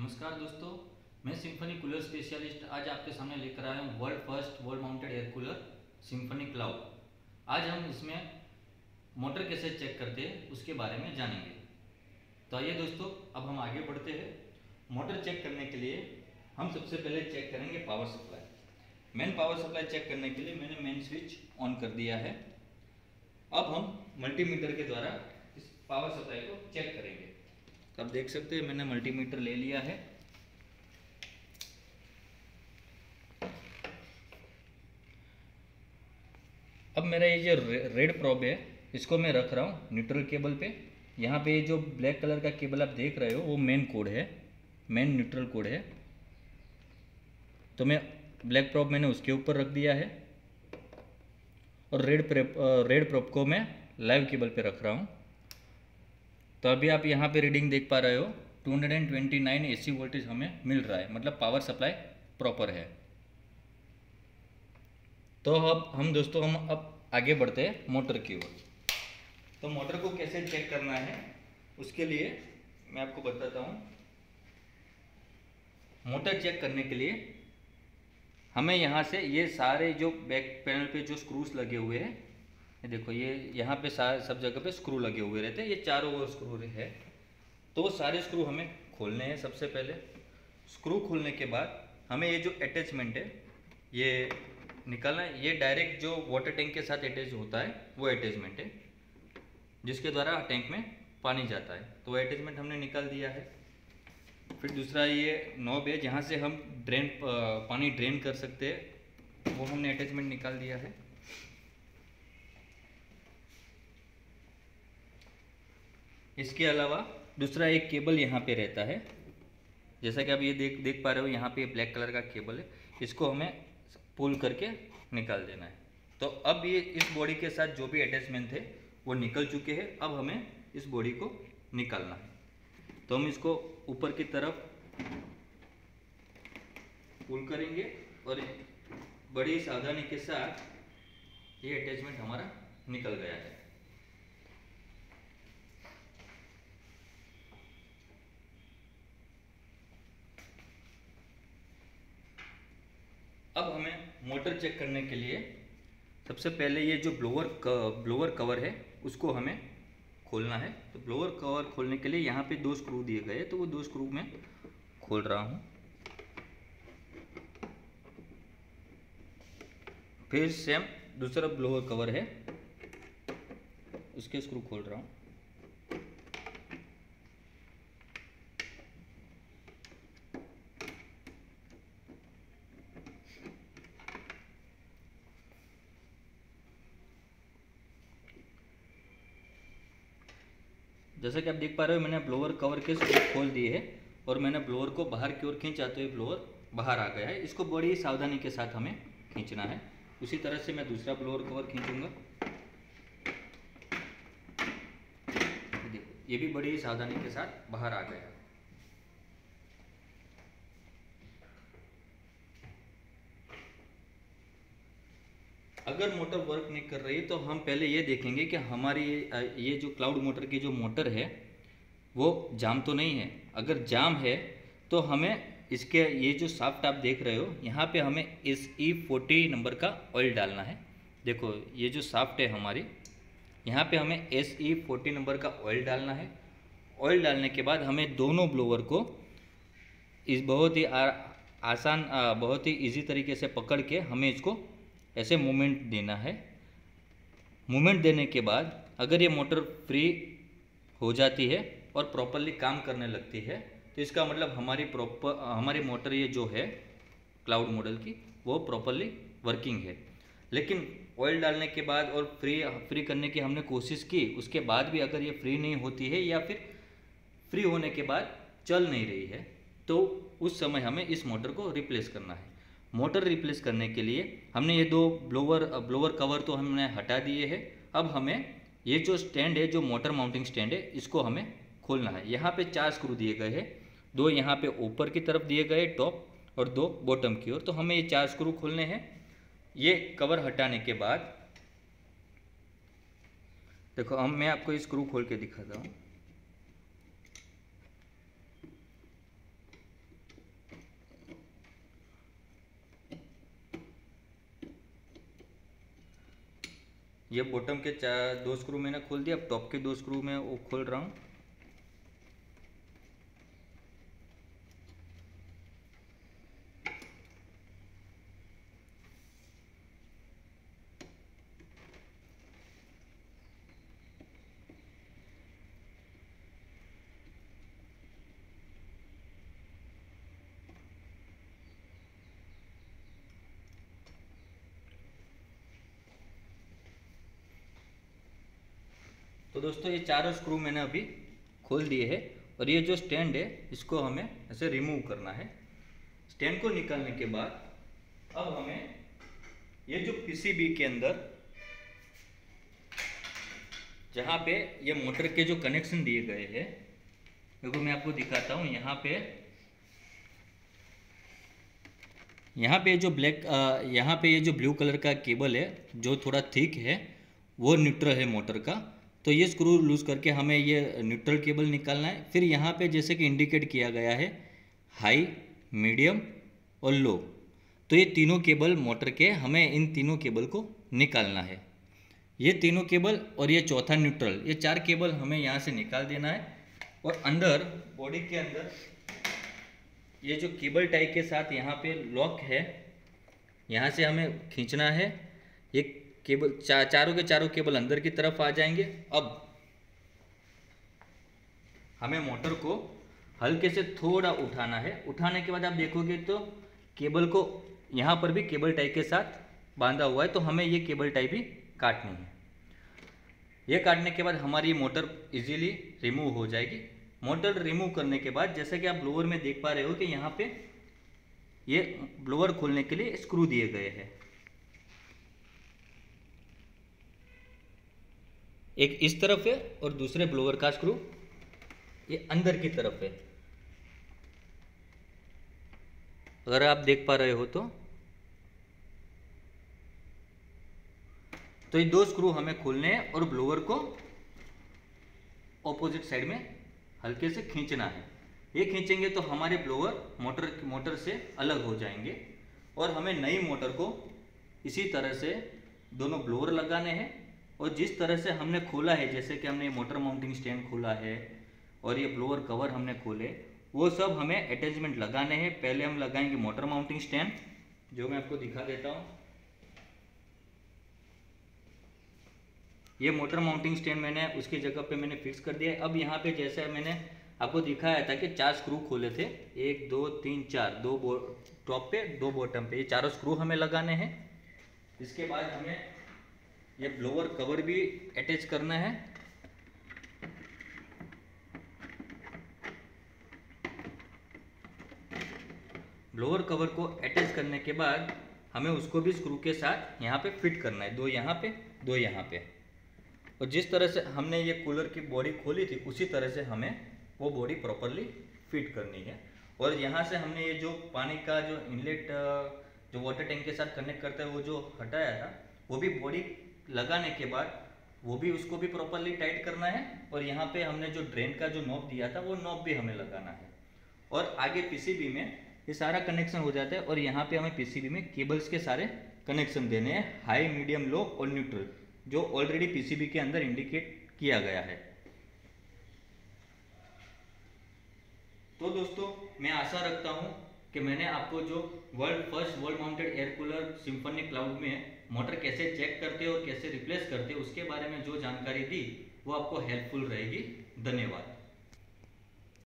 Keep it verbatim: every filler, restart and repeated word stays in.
नमस्कार दोस्तों, मैं सिम्फनी कूलर स्पेशलिस्ट आज आपके सामने लेकर आया हूँ world first wall mounted air cooler Symphony Cloud. आज हम इसमें मोटर कैसे चेक करते हैं उसके बारे में जानेंगे। तो आइए दोस्तों, अब हम आगे बढ़ते हैं। मोटर चेक करने के लिए हम सबसे पहले चेक करेंगे power supply. Main power supply check करने के लिए मैंने मेन स्विच ऑन कर दिया है। अब हम मल्टीमीटर के द्वारा इस पावर सप्लाई को चेक करेंगे। अब देख सकते हैं मैंने मल्टीमीटर ले लिया है। अब मेरा ये जो रेड प्रोब है इसको मैं रख रहा हूँ न्यूट्रल केबल पे। यहाँ पे जो ब्लैक कलर का केबल आप देख रहे हो वो मेन कोड है, मेन न्यूट्रल कोड है। तो मैं ब्लैक प्रोब मैंने उसके ऊपर रख दिया है और रेड रेड प्रोब को मैं लाइव केबल पे रख रहा हूँ। तो अभी आप यहाँ पे रीडिंग देख पा रहे हो two hundred twenty nine AC voltage हमें मिल रहा है, मतलब पावर सप्लाई प्रॉपर है। तो अब हम दोस्तों हम अब आगे बढ़ते हैं मोटर की ओर। तो मोटर को कैसे चेक करना है उसके लिए मैं आपको बताता हूँ। मोटर चेक करने के लिए हमें यहाँ से ये सारे जो बैक पैनल पे जो स्क्रूज लगे हुए हैं, ये देखो, ये यहाँ पे सब जगह पे स्क्रू लगे हुए रहते हैं, ये चारों ओर स्क्रू है। तो वो सारे स्क्रू हमें खोलने हैं। सबसे पहले स्क्रू खोलने के बाद हमें ये जो अटैचमेंट है ये निकालना है। ये डायरेक्ट जो वाटर टैंक के साथ अटैच होता है वो अटैचमेंट है, जिसके द्वारा टैंक में पानी जाता है। तो वो अटैचमेंट हमने निकाल दिया है। फिर दूसरा ये नॉब है जहाँ से हम ड्रेन पानी ड्रेन कर सकते हैं, वो हमने अटैचमेंट निकाल दिया है। इसके अलावा दूसरा एक केबल यहाँ पे रहता है, जैसा कि आप ये देख देख पा रहे हो, यहाँ पे ब्लैक कलर का केबल है। इसको हमें पुल करके निकाल देना है। तो अब ये इस बॉडी के साथ जो भी अटैचमेंट थे वो निकल चुके हैं। अब हमें इस बॉडी को निकालना है। तो हम इसको ऊपर की तरफ पुल करेंगे और बड़ी सावधानी के साथ ये अटैचमेंट हमारा निकल गया है। अब हमें मोटर चेक करने के लिए सबसे पहले ये जो ब्लोअर ब्लोअर कवर है उसको हमें खोलना है। तो ब्लोअर कवर खोलने के लिए यहाँ पे दो स्क्रू दिए गए, तो वो दो स्क्रू मैं खोल रहा हूँ। फिर सेम दूसरा ब्लोअर कवर है, उसके स्क्रू खोल रहा हूँ। जैसा कि आप देख पा रहे हो मैंने ब्लोअर कवर के स्क्रू खोल दिए हैं और मैंने ब्लोअर को बाहर की ओर खींचा तो ये ब्लोअर बाहर आ गया है। इसको बड़ी सावधानी के साथ हमें खींचना है। उसी तरह से मैं दूसरा ब्लोअर कवर खींचूंगा। देखो, ये भी बड़ी सावधानी के साथ बाहर आ गया। अगर मोटर वर्क नहीं कर रही तो हम पहले ये देखेंगे कि हमारी ये जो क्लाउड मोटर की जो मोटर है वो जाम तो नहीं है। अगर जाम है तो हमें इसके ये जो शाफ्ट आप देख रहे हो यहाँ पे हमें एस ई फोर्टी नंबर का ऑयल डालना है। देखो, ये जो शाफ्ट है हमारी, यहाँ पे हमें एस ई फोर्टी नंबर का ऑयल डालना है। ऑयल डालने के बाद हमें दोनों ब्लोअर को इस बहुत ही आ, आसान आ, बहुत ही इजी तरीके से पकड़ के हमें इसको ऐसे मूवमेंट देना है। मूवमेंट देने के बाद अगर ये मोटर फ्री हो जाती है और प्रॉपरली काम करने लगती है तो इसका मतलब हमारी प्रॉपर हमारी मोटर ये जो है क्लाउड मॉडल की वो प्रॉपरली वर्किंग है। लेकिन ऑयल डालने के बाद और फ्री फ्री करने की हमने कोशिश की, उसके बाद भी अगर ये फ्री नहीं होती है या फिर फ्री होने के बाद चल नहीं रही है तो उस समय हमें इस मोटर को रिप्लेस करना है। मोटर रिप्लेस करने के लिए हमने ये दो ब्लोअर ब्लोअर कवर तो हमने हटा दिए हैं। अब हमें ये जो स्टैंड है, जो मोटर माउंटिंग स्टैंड है, इसको हमें खोलना है। यहाँ पे चार स्क्रू दिए गए हैं, दो यहाँ पे ऊपर की तरफ दिए गए टॉप और दो बॉटम की ओर। तो हमें ये चार स्क्रू खोलने हैं। ये कवर हटाने के बाद देखो, हम मैं आपको ये स्क्रू खोल के दिखाता हूँ। ये बॉटम के चार दो स्क्रू मैंने खोल दिया, अब टॉप के दो स्क्रू मैं वो खोल रहा हूँ। तो दोस्तों ये चारों स्क्रू मैंने अभी खोल दिए हैं और ये जो स्टैंड है इसको हमें ऐसे रिमूव करना है। स्टैंड को निकालने के बाद अब हमें ये जो पीसीबी के अंदर जहाँ पे ये मोटर के जो कनेक्शन दिए गए हैं, देखो मैं आपको दिखाता हूँ। यहाँ पे यहाँ पे जो ब्लैक यहाँ पे ये जो ब्लू कलर का केबल है जो थोड़ा थिक है वो न्यूट्रल है मोटर का। तो ये स्क्रू लूज़ करके हमें ये न्यूट्रल केबल निकालना है। फिर यहाँ पे जैसे कि इंडिकेट किया गया है हाई, मीडियम और लो, तो ये तीनों केबल मोटर के हमें इन तीनों केबल को निकालना है। ये तीनों केबल और ये चौथा न्यूट्रल, ये चार केबल हमें यहाँ से निकाल देना है। और अंदर बॉडी के अंदर ये जो केबल टाई के साथ यहाँ पे लॉक है, यहाँ से हमें खींचना है। ये केबल चा, चारों के चारों केबल अंदर की तरफ आ जाएंगे। अब हमें मोटर को हल्के से थोड़ा उठाना है। उठाने के बाद आप देखोगे तो केबल को यहाँ पर भी केबल टाई के साथ बांधा हुआ है, तो हमें ये केबल टाई भी काटनी है। ये काटने के बाद हमारी मोटर इजीली रिमूव हो जाएगी। मोटर रिमूव करने के बाद जैसे कि आप ब्लोअर में देख पा रहे हो कि यहाँ पे ये ब्लोअर खोलने के लिए स्क्रू दिए गए हैं। एक इस तरफ है और दूसरे ब्लोअर का स्क्रू ये अंदर की तरफ है। अगर आप देख पा रहे हो तो तो ये दो स्क्रू हमें खोलने हैं और ब्लोअर को ऑपोजिट साइड में हल्के से खींचना है। ये खींचेंगे तो हमारे ब्लोअर मोटर मोटर से अलग हो जाएंगे और हमें नई मोटर को इसी तरह से दोनों ब्लोअर लगाने हैं। और जिस तरह से हमने खोला है, जैसे कि हमने मोटर माउंटिंग स्टैंड खोला है और ये ब्लोअर कवर हमने खोले, वो सब हमें अटैचमेंट लगाने हैं। पहले हम लगाएंगे मोटर माउंटिंग स्टैंड, जो मैं आपको दिखा देता हूँ। ये मोटर माउंटिंग स्टैंड मैंने उसकी जगह पे मैंने फिक्स कर दिया है। अब यहाँ पे जैसे मैंने आपको दिखाया था कि चार स्क्रू खोले थे, एक दो तीन चार, दो टॉप पे दो बॉटम पे, ये चारों स्क्रू हमें लगाने हैं। इसके बाद हमें ये ब्लोअर कवर भी अटैच करना है। ब्लोअर कवर को अटैच करने के बाद हमें उसको भी स्क्रू के साथ यहाँ पे फिट करना है, दो यहाँ पे दो यहाँ पे। और जिस तरह से हमने ये कूलर की बॉडी खोली थी उसी तरह से हमें वो बॉडी प्रॉपरली फिट करनी है। और यहाँ से हमने ये जो पानी का जो इनलेट जो वाटर टैंक के साथ कनेक्ट करता है वो जो हटाया था, वो भी बॉडी लगाने के बाद वो भी उसको भी प्रॉपरली टाइट करना है। और यहाँ पे हमने जो ड्रेन का जो नॉब दिया था वो नॉब भी हमें लगाना है। और आगे पीसीबी में ये सारा कनेक्शन हो जाता है और यहाँ पे हमें पीसीबी में केबल्स के सारे कनेक्शन देने हैं, हाई, मीडियम, लो और न्यूट्रल, जो ऑलरेडी पीसीबी के अंदर इंडिकेट किया गया है। तो दोस्तों मैं आशा रखता हूँ कि मैंने आपको जो world first wall mounted air cooler Symphony Cloud में मोटर कैसे चेक करते और कैसे रिप्लेस करते उसके बारे में जो जानकारी दी वो आपको हेल्पफुल रहेगी। धन्यवाद।